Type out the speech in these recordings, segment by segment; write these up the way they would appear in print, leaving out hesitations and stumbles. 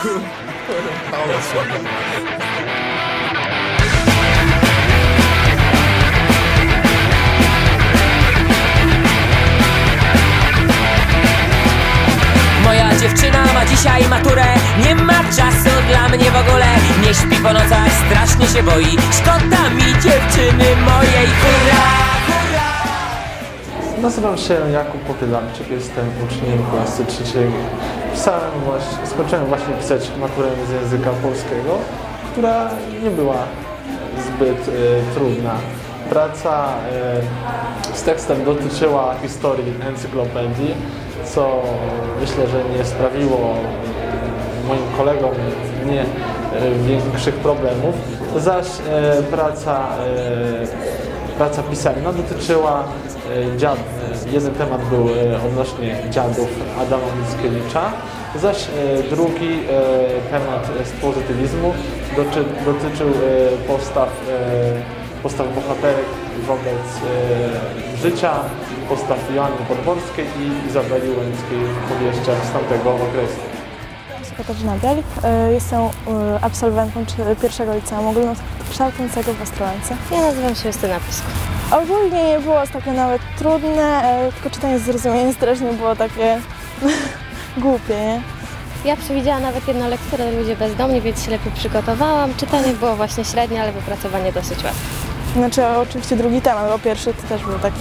Moja dziewczyna ma dzisiaj maturę, nie ma czasu dla mnie w ogóle. Nie śpi po nocach, strasznie się boi. Szkoda mi dziewczyny mojej, hurra, hurra! Nazywam się Jakub Popielarczyk, jestem uczniem klasy trzeciej. Skończyłem właśnie pisać maturę z języka polskiego, która nie była zbyt trudna. Praca z tekstem dotyczyła historii encyklopedii, co myślę, że nie sprawiło moim kolegom większych problemów, zaś praca pisemna dotyczyła dziadów. Jeden temat był odnośnie dziadów Adama Mickiewicza, zaś drugi temat z pozytywizmu dotyczył postaw bohaterek wobec życia, postaw Joanny Podborskiej i Izabeli Łęckiej w powieściach z tamtego okresu. Katarzyna Bialik, jestem absolwentką pierwszego liceum ogólnokształcącego w Ostrołęce. Ja nazywam się Justyna Pisko. Ogólnie nie było takie nawet trudne, tylko czytanie z zrozumieniem strasznie było takie głupie, nie? Ja przewidziałam nawet jedną lekturę Ludzie bezdomni, więc się lepiej przygotowałam. Czytanie było właśnie średnie, ale wypracowanie dosyć łatwe. Znaczy oczywiście drugi temat, bo pierwszy to też był taki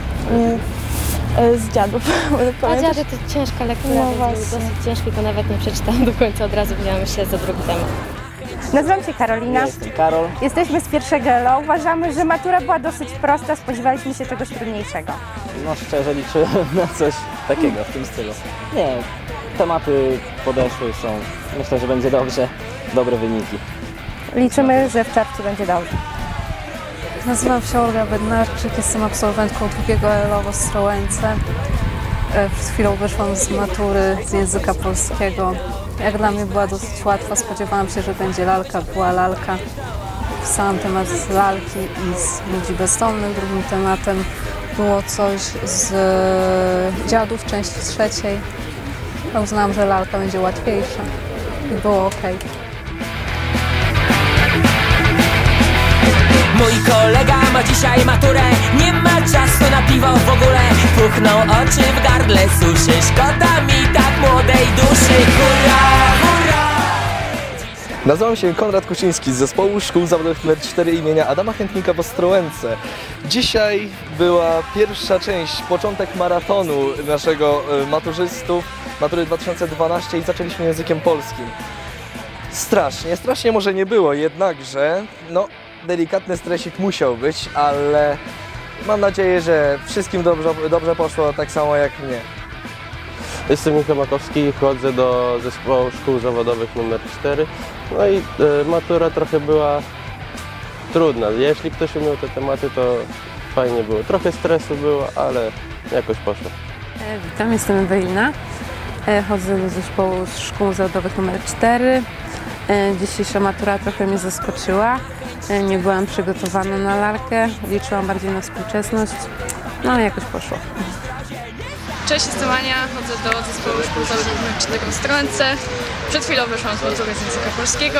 z dziadów. A dziady to ciężka lektura, no więc był dosyć ciężki, to nawet nie przeczytałam do końca, od razu wzięłam się za drugi temat. Nazywam się Karolina. Jestem Karol. Jesteśmy z pierwszego ELO. Uważamy, że matura była dosyć prosta, spodziewaliśmy się czegoś trudniejszego. No szczerze liczyłem na coś takiego w tym stylu. Nie, tematy podeszły, są. Myślę, że będzie dobrze, dobre wyniki. Liczymy, że w czerwcu będzie dobrze. Nazywam się Olga Bednarczyk, jestem absolwentką drugiego ELO w Ostrołęce. Przed chwilą wyszłam z matury z języka polskiego. Jak dla mnie była dosyć łatwa, spodziewałam się, że będzie lalka, była lalka. Pisałam temat z lalki i z ludzi bezdomnych. Drugim tematem było coś z dziadów, części trzeciej. Uznałam, że lalka będzie łatwiejsza i było ok. Mój kolega ma dzisiaj maturę, nie ma czasu na piwo w ogóle. Puchną oczy, w gardle suszy, szkoda mi tak młodej duszy, hurra, hurra! Nazywam się Konrad Kuczyński z Zespołu Szkół Zawodowych nr 4 imienia Adama Chętnika w Ostrołęce. Dzisiaj była pierwsza część, początek maratonu naszego maturzystów, matury 2012 i zaczęliśmy językiem polskim. Strasznie może nie było, jednakże no delikatny stresik musiał być, ale mam nadzieję, że wszystkim dobrze poszło, tak samo jak mnie. Jestem Michał Makowski, chodzę do Zespołu Szkół Zawodowych nr 4. No i matura trochę była trudna. Jeśli ktoś umiał te tematy, to fajnie było. Trochę stresu było, ale jakoś poszło. Witam, jestem Ewelina. Chodzę do Zespołu Szkół Zawodowych nr 4. Dzisiejsza matura trochę mnie zaskoczyła. Nie byłam przygotowana na lalkę, liczyłam bardziej na współczesność, no ale jakoś poszło. Cześć, jestem Ania, chodzę do Zespołu Szkół Zawodowych nr 4 w Ostrołęce. Przed chwilą wyszłam z matury z języka polskiego.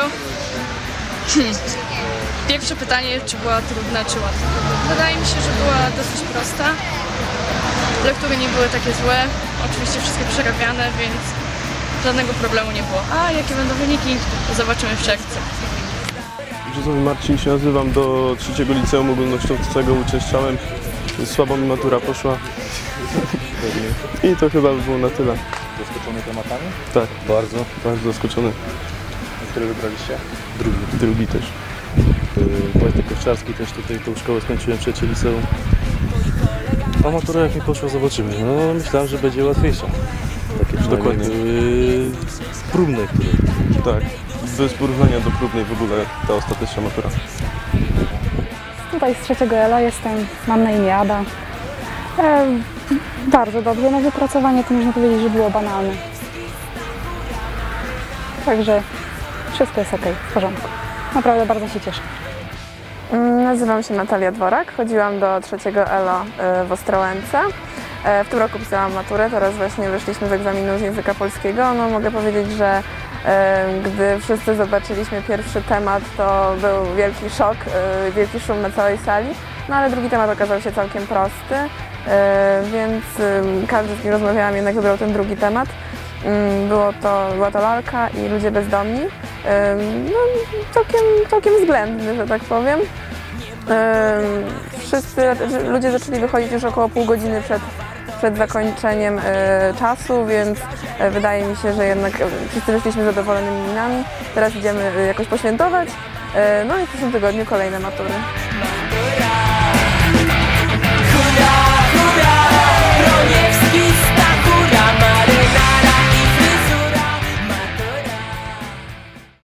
Pierwsze pytanie, czy była trudna, czy łatwa? Wydaje mi się, że była dosyć prosta. Lektury nie były takie złe, oczywiście wszystkie przerabiane, więc żadnego problemu nie było. A jakie będą wyniki, to zobaczymy w czerwcu. Brzozowny Marcin się nazywam, do trzeciego liceum ogólnokształcącego uczęszczałem. Słabo mi matura poszła. I to chyba by było na tyle. Zaskoczony tematami? Tak. Bardzo? Bardzo zaskoczony. Który wybraliście? Drugi też. Wojtek Owczarski, też tutaj tą szkołę skończyłem, trzecie liceum. A matura jak mi poszło, zobaczymy. No myślałem, że będzie łatwiejsza. Takie dokładnie. Próbne, które... Tak. Bez porównania do próbnej w ogóle ta ostateczna matura. Tutaj z trzeciego ELO jestem, mam na imię Ada. Bardzo dobrze, no wypracowanie to można powiedzieć, że było banalne. Także wszystko jest ok, w porządku. Naprawdę bardzo się cieszę. Nazywam się Natalia Dworak, chodziłam do trzeciego ELO w Ostrołęce. W tym roku pisałam maturę, teraz właśnie wyszliśmy z egzaminu z języka polskiego. No mogę powiedzieć, że Gdy wszyscy zobaczyliśmy pierwszy temat, to był wielki szok, wielki szum na całej sali, no ale drugi temat okazał się całkiem prosty, więc każdy, z kim rozmawiałam, jednak wybrał ten drugi temat. Była to lalka i ludzie bezdomni, no, całkiem względny, że tak powiem. Ludzie zaczęli wychodzić już około pół godziny przed zakończeniem czasu, więc wydaje mi się, że jednak wszyscy wyszliśmy zadowolonymi minami. Teraz idziemy jakoś poświętować, no i w przyszłym tygodniu kolejne matury.